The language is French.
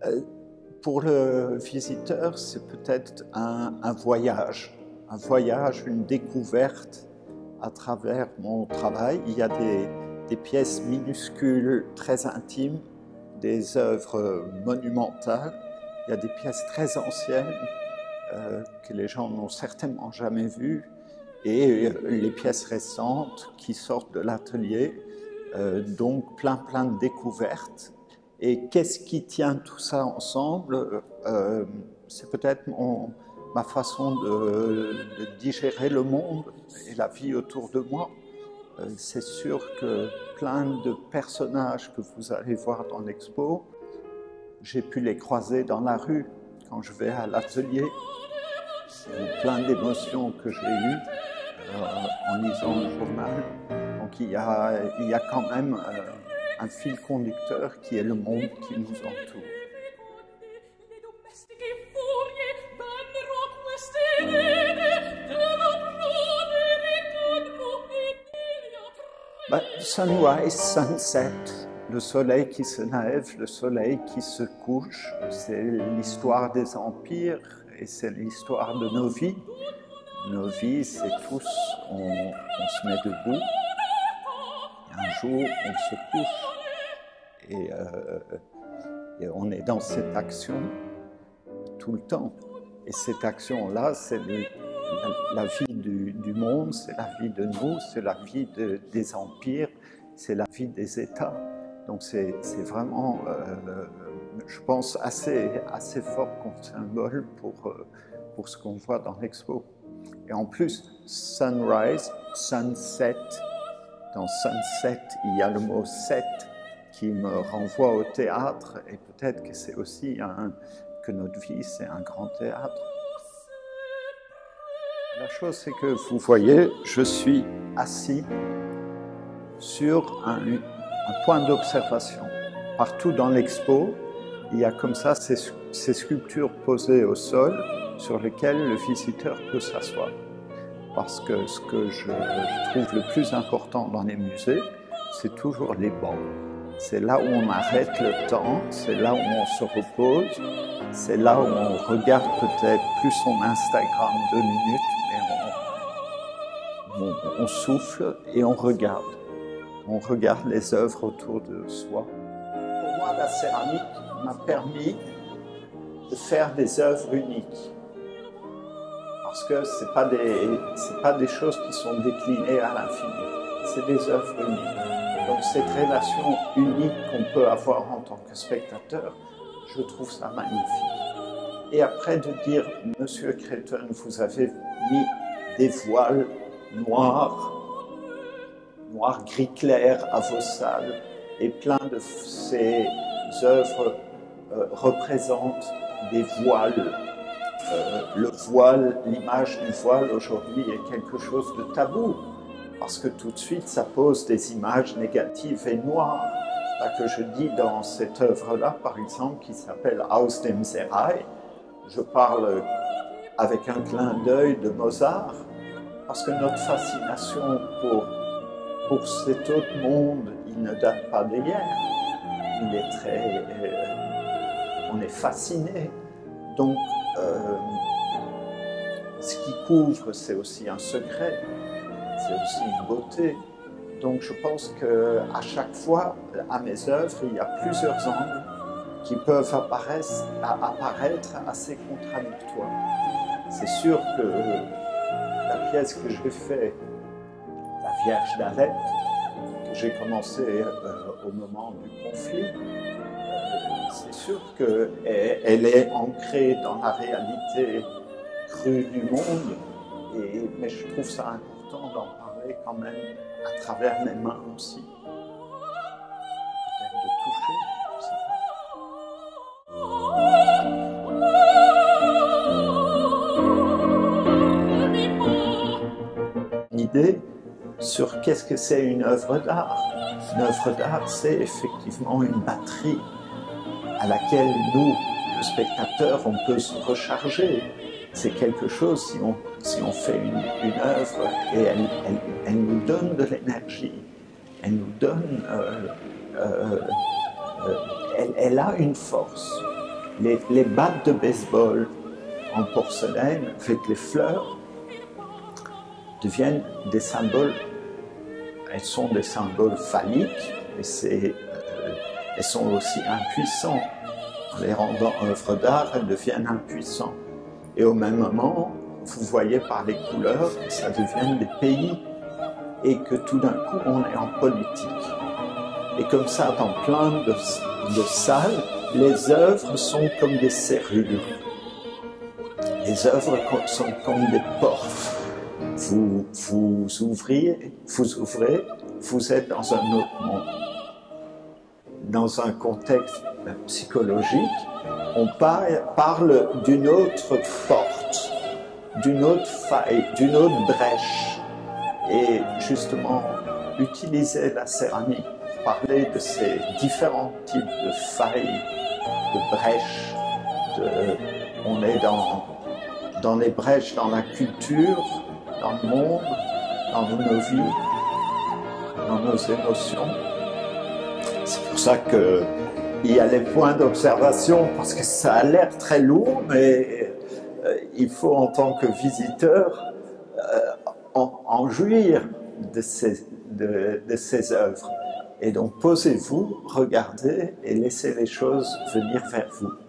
Pour le visiteur, c'est peut-être un voyage, une découverte à travers mon travail. Il y a des pièces minuscules, très intimes, des œuvres monumentales. Il y a des pièces très anciennes que les gens n'ont certainement jamais vues, et les pièces récentes qui sortent de l'atelier, donc plein de découvertes. Et qu'est-ce qui tient tout ça ensemble? C'est peut-être ma façon de digérer le monde et la vie autour de moi. C'est sûr que plein de personnages que vous allez voir dans l'expo, j'ai pu les croiser dans la rue quand je vais à l'atelier. Plein d'émotions que j'ai eues en lisant le journal. Donc il y a quand même un fil conducteur qui est le monde qui nous entoure. Sunrise, sunset, le soleil qui se lève, le soleil qui se couche, c'est l'histoire des empires et c'est l'histoire de nos vies. Nos vies, c'est tous, on se met debout, un jour on se couche et on est dans cette action tout le temps. Et cette action-là, c'est la vie du monde, c'est la vie de nous, c'est la vie des empires, c'est la vie des États. Donc c'est vraiment, je pense, assez fort comme symbole pour ce qu'on voit dans l'expo. Et en plus, sunrise, sunset, dans sunset, il y a le mot set qui me renvoie au théâtre, et peut-être que c'est aussi que notre vie, c'est un grand théâtre. La chose, c'est que vous voyez, je suis assis sur un point d'observation. Partout dans l'expo, il y a comme ça ces sculptures posées au sol sur lesquelles le visiteur peut s'asseoir. Parce que ce que je trouve le plus important dans les musées, c'est toujours les bancs. C'est là où on arrête le temps, c'est là où on se repose, c'est là où on regarde peut-être plus son Instagram 2 minutes, mais on souffle et on regarde. On regarde les œuvres autour de soi. Pour moi, la céramique m'a permis de faire des œuvres uniques. Parce que ce n'est pas des choses qui sont déclinées à l'infini. C'est des œuvres uniques. Donc cette relation unique qu'on peut avoir en tant que spectateur, je trouve ça magnifique. Et après de dire, Monsieur Creighton, vous avez mis des voiles noirs, gris clair à vos salles, et plein de ces œuvres représentent des voiles. Le voile, l'image du voile aujourd'hui est quelque chose de tabou, parce que tout de suite ça pose des images négatives et noires. Là que je dis dans cette œuvre-là, par exemple, qui s'appelle Aus dem Serail, je parle avec un clin d'œil de Mozart, parce que notre fascination pour cet autre monde, il ne date pas d'hier. Il est on est fasciné. Donc, ce qui couvre, c'est aussi un secret, c'est aussi une beauté. Donc, je pense qu'à chaque fois, à mes œuvres, il y a plusieurs angles qui peuvent apparaître assez contradictoires. C'est sûr que la pièce que j'ai faite, la Vierge d'Alep, que j'ai commencé au moment du conflit, c'est sûr qu'elle est ancrée dans la réalité crue du monde, mais je trouve ça important d'en parler quand même à travers mes mains aussi. Peut-être de toucher, je sais pas. Une idée sur qu'est-ce que c'est une œuvre d'art. Une œuvre d'art, c'est effectivement une batterie à laquelle nous, le spectateur, on peut se recharger. C'est quelque chose, si on fait une œuvre, et elle nous donne de l'énergie, elle nous donne, elle a une force. Les battes de baseball en porcelaine avec les fleurs deviennent des symboles. Elles sont des symboles phalliques, et elles sont aussi impuissantes. En les rendant œuvres d'art, elles deviennent impuissantes. Et au même moment, vous voyez par les couleurs que ça devient des pays et que tout d'un coup, on est en politique. Et comme ça, dans plein de salles, les œuvres sont comme des serrures. Les œuvres sont comme des portes. Vous ouvrez, vous êtes dans un autre monde. Dans un contexte psychologique, on parle d'une autre porte, d'une autre faille, d'une autre brèche. Et justement, utiliser la céramique pour parler de ces différents types de failles, de brèches. On est dans les brèches, dans la culture, dans le monde, dans nos vies, dans nos émotions. C'est pour ça qu'il y a les points d'observation, parce que ça a l'air très lourd, mais il faut en tant que visiteur en jouir de ces œuvres. Et donc posez-vous, regardez et laissez les choses venir vers vous.